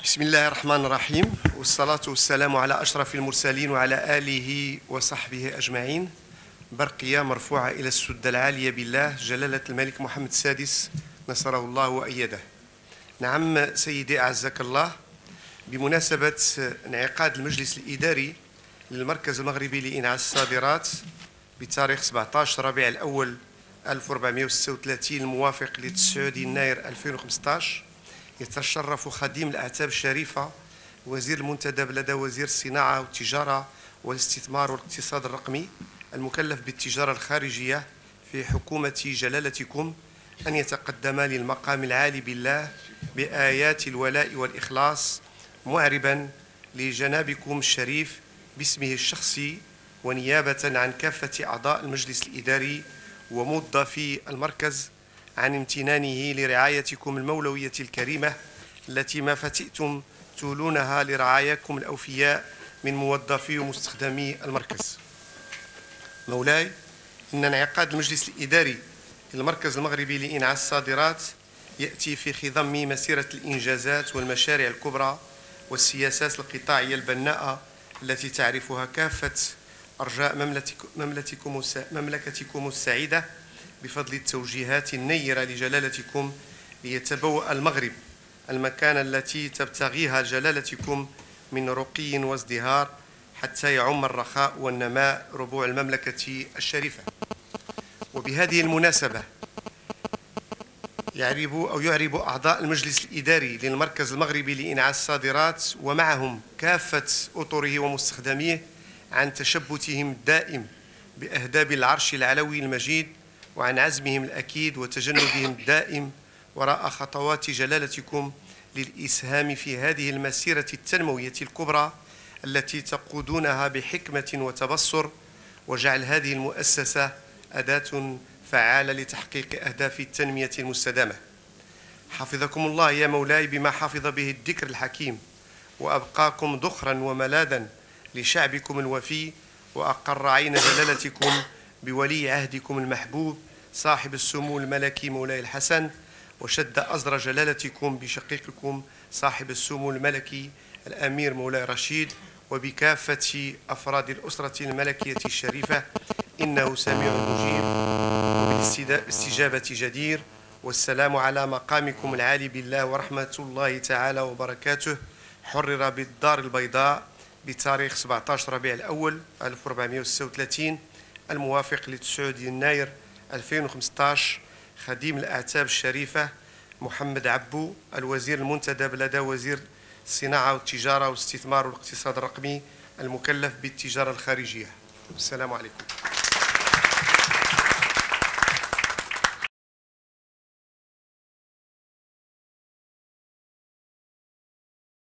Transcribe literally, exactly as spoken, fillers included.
بسم الله الرحمن الرحيم، والصلاة والسلام على أشرف المرسلين وعلى آله وصحبه أجمعين. برقية مرفوعة إلى السدة العالية بالله جلالة الملك محمد السادس نصره الله وأيده. نعم سيدي أعزك الله، بمناسبة انعقاد المجلس الإداري للمركز المغربي لإنعاش الصادرات بتاريخ سبعة عشر ربيع الأول ألف وأربعمائة وستة وثلاثين الموافق ل تسعة يناير ألفين وخمسة عشر، يتشرف خديم الأعتاب الشريفة وزير المنتدب لدى وزير الصناعة والتجارة والاستثمار والاقتصاد الرقمي المكلف بالتجارة الخارجية في حكومة جلالتكم أن يتقدم للمقام العالي بالله بآيات الولاء والإخلاص، معربا لجنابكم الشريف باسمه الشخصي ونيابة عن كافة أعضاء المجلس الإداري وموظفي المركز عن امتنانه لرعايتكم المولوية الكريمة التي ما فتئتم تولونها لرعاياكم الأوفياء من موظفي ومستخدمي المركز. مولاي، إن انعقاد المجلس الإداري للمركز المغربي لإنعاش الصادرات يأتي في خضم مسيرة الإنجازات والمشاريع الكبرى والسياسات القطاعية البناءة التي تعرفها كافة أرجاء مملكتكم مملكتكم السعيدة بفضل التوجيهات النيرة لجلالتكم ليتبوأ المغرب المكانة التي تبتغيها جلالتكم من رقي وازدهار حتى يعم الرخاء والنماء ربوع المملكة الشريفة. وبهذه المناسبة يعرب أو يعرب أعضاء المجلس الإداري للمركز المغربي لإنعاش الصادرات ومعهم كافة أطره ومستخدميه عن تشبثهم الدائم بأهداب العرش العلوي المجيد، وعن عزمهم الأكيد وتجندهم الدائم وراء خطوات جلالتكم للإسهام في هذه المسيرة التنموية الكبرى التي تقودونها بحكمة وتبصر، وجعل هذه المؤسسة أداة فعالة لتحقيق أهداف التنمية المستدامة. حفظكم الله يا مولاي بما حفظ به الذكر الحكيم، وأبقاكم ذخرا وملاذا لشعبكم الوفي، وأقر عين جلالتكم بولي عهدكم المحبوب صاحب السمو الملكي مولاي الحسن، وشد أزر جلالتكم بشقيقكم صاحب السمو الملكي الأمير مولاي رشيد، وبكافة أفراد الأسرة الملكية الشريفة، إنه سميع مجيب وبالاستجابة جدير. والسلام على مقامكم العالي بالله ورحمة الله تعالى وبركاته. حرر بالدار البيضاء بتاريخ سبعة عشر ربيع الأول ألف وأربعمائة وستة وثلاثين الموافق ل تسعة يناير ألفين وخمسة عشر خديم الأعتاب الشريفة محمد عبو، الوزير المنتدب لدى وزير الصناعة والتجارة والاستثمار والاقتصاد الرقمي المكلف بالتجارة الخارجية. السلام عليكم.